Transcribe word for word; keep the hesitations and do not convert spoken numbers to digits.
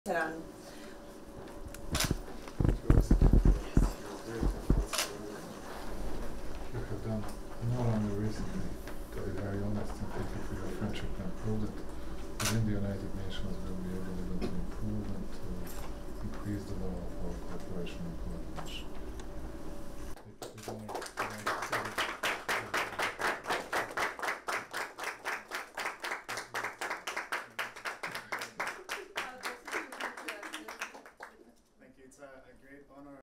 Tehran. You have done not only recently, to be very honest, and thank you for your friendship and prove that within the United Nations we'll be able even to improve and to increase the level of our cooperation and collaboration. Take it with honor.